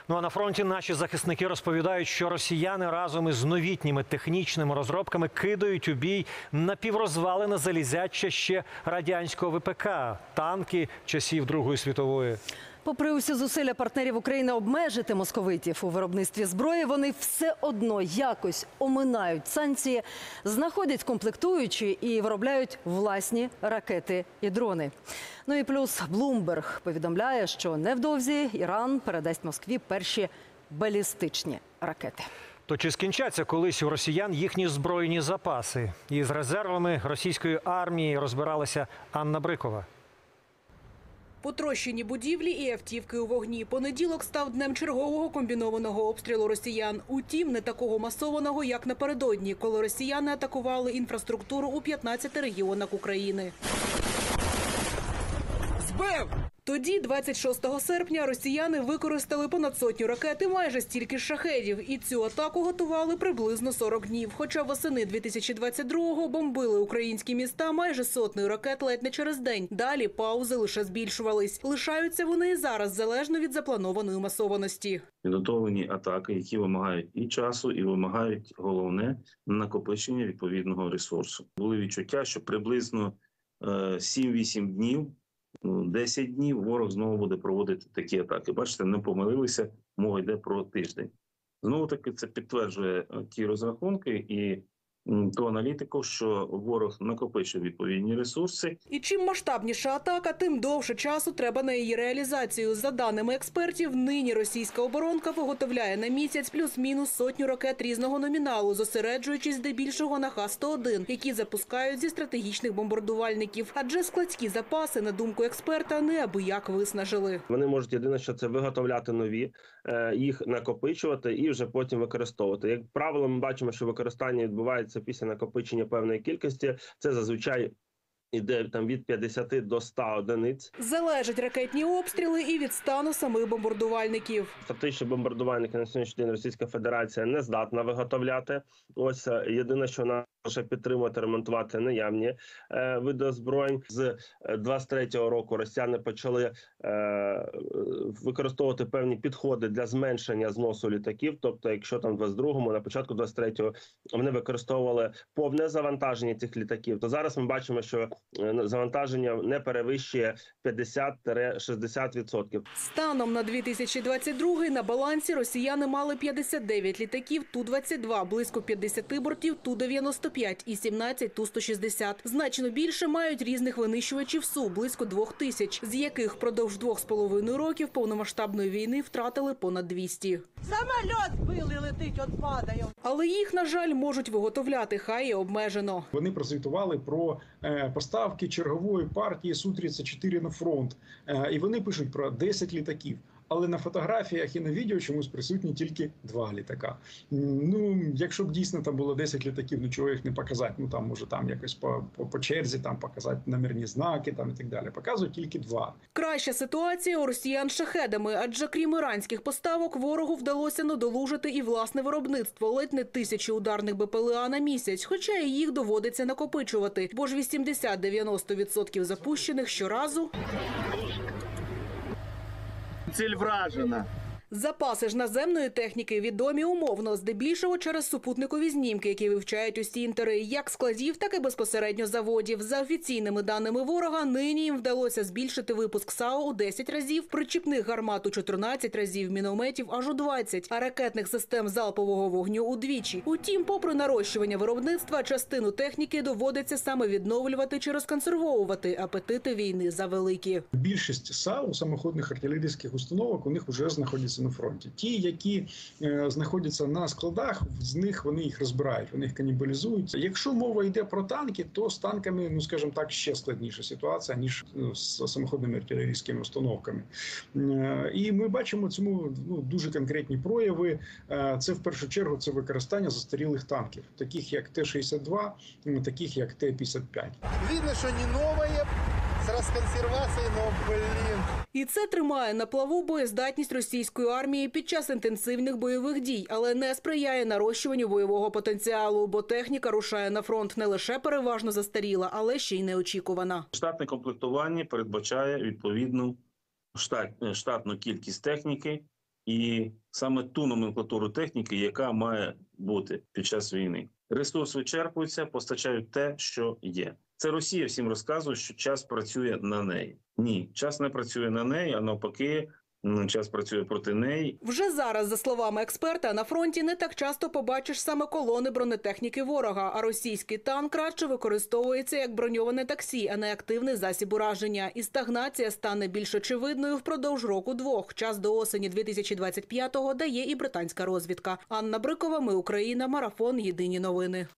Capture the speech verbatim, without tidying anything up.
Ну а на фронті наші захисники розповідають, що росіяни разом із новітніми технічними розробками кидають у бій напіврозвалене залізяче ще радянського ВПК – танки часів Другої світової. Попри усі зусилля партнерів України обмежити московитів у виробництві зброї, вони все одно якось оминають санкції, знаходять комплектуючі і виробляють власні ракети і дрони. Ну і плюс Bloomberg повідомляє, що невдовзі Іран передасть Москві перші балістичні ракети. То чи скінчаться колись у росіян їхні збройні запаси? Із резервами російської армії розбиралася Анна Брикова. Потрощені будівлі і автівки у вогні. Понеділок став днем чергового комбінованого обстрілу росіян. Утім, не такого масованого, як напередодні, коли росіяни атакували інфраструктуру у п'ятнадцяти регіонах України. Збив! Тоді, двадцять шостого серпня, росіяни використали понад сотню ракет і майже стільки ж шахедів. І цю атаку готували приблизно сорок днів. Хоча восени дві тисячі двадцять другого бомбили українські міста майже сотнею ракет ледь не через день. Далі паузи лише збільшувались. Лишаються вони і зараз, залежно від запланованої масованості. Підготовлені атаки, які вимагають і часу, і вимагають, головне, накопичення відповідного ресурсу. Були відчуття, що приблизно сім-вісім днів, десять днів ворог знову буде проводити такі атаки. Бачите, не помилилися, мова йде про тиждень. Знову таки це підтверджує ті розрахунки і ту аналітику, що ворог накопичив відповідні ресурси. І чим масштабніша атака, тим довше часу треба на її реалізацію. За даними експертів, нині російська оборонка виготовляє на місяць плюс-мінус сотню ракет різного номіналу, зосереджуючись здебільшого на Х сто один, які запускають зі стратегічних бомбардувальників. Адже складські запаси, на думку експерта, неабияк виснажили. Вони можуть єдине, що це виготовляти нові, їх накопичувати і вже потім використовувати. Як правило, ми бачимо, що використання відбувається після накопичення певної кількості. Це зазвичай іде там від п'ятдесяти до ста одиниць. Залежать ракетні обстріли і від стану самих бомбардувальників. Стратегічні бомбардувальники на сьогоднішній день Російська Федерація не здатна виготовляти. Ось єдине, що вона може підтримувати, ремонтувати наявні е, види озброєнь. З двадцять третього року росіяни почали е, використовувати певні підходи для зменшення зносу літаків. Тобто, якщо там в двадцять другому, на початку двадцять третього вони використовували повне завантаження цих літаків, то зараз ми бачимо, що завантаження не перевищує п'ятдесят-шістдесят відсотків. Станом на дві тисячі двадцять другий на балансі росіяни мали п'ятдесят дев'ять літаків Ту двадцять два, близько п'ятдесят бортів Ту дев'яносто п'ять і сімнадцять Ту сто шістдесят. Значно більше мають різних винищувачів Су, близько двох тисяч, з яких впродовж двох з половиною років повномасштабної війни втратили понад двісті. Самоліт збили, летить, от падає. Але їх, на жаль, можуть виготовляти, хай і обмежено. Вони прозвітували про е, поставки чергової партії Су тридцять чотири на фронт. Е, і вони пишуть про десять літаків. Але на фотографіях і на відео чомусь присутні тільки два літака. Ну, якщо б дійсно там було десять літаків, ну чого їх не показати? Ну там може там якось по, по, по черзі там показати номерні знаки там і так далі. Показують тільки два. Краща ситуація у росіян з шахедами, адже крім іранських поставок, ворогу вдалося надолужити і власне виробництво. Ледь не тисячі ударних Бе Пе Ле А на місяць, хоча і їх доводиться накопичувати. Бо ж вісімдесят-дев'яносто відсотків запущених щоразу ціль вражена. Запаси ж наземної техніки відомі умовно, здебільшого через супутникові знімки, які вивчають усі інтери, як складів, так і безпосередньо заводів. За офіційними даними ворога, нині їм вдалося збільшити випуск САУ у десять разів, причіпних гармат у чотирнадцять разів, мінометів аж у двадцять, а ракетних систем залпового вогню удвічі. Утім, попри нарощування виробництва, частину техніки доводиться саме відновлювати чи розконсервовувати. Апетити війни завеликі. Більшість САУ, самоходних артилерійських установок, у них вже знаходяться на фронті. Ті, які е, знаходяться на складах, з них вони їх розбирають, вони їх канібалізують. Якщо мова йде про танки, то з танками, ну скажімо так, ще складніша ситуація, ніж ну, з самоходними артилерійськими установками. Е, і ми бачимо цьому ну, дуже конкретні прояви. Е, це в першу чергу це використання застарілих танків, таких як Т шістдесят два, таких як Т п'ятдесят п'ять. Видно, що не нове, з розконсервацією, но, блін. І це тримає на плаву боєздатність російської армії під час інтенсивних бойових дій, але не сприяє нарощуванню бойового потенціалу, бо техніка рушає на фронт не лише переважно застаріла, але ще й неочікувана. Штатне комплектування передбачає відповідну штат, штатну кількість техніки, і саме ту номенклатуру техніки, яка має бути під час війни. Ресурс вичерпується, постачають те, що є. Це Росія всім розказує, що час працює на неї. Ні, час не працює на неї, а навпаки, м, час працює проти неї. Вже зараз, за словами експерта, на фронті не так часто побачиш саме колони бронетехніки ворога, а російський танк краще використовується як броньоване таксі, а не активний засіб ураження. І стагнація стане більш очевидною впродовж року-двох. Час до осені дві тисячі двадцять п'ятого дає і британська розвідка. Анна Брикова, Ми Україна, Марафон, Єдині новини.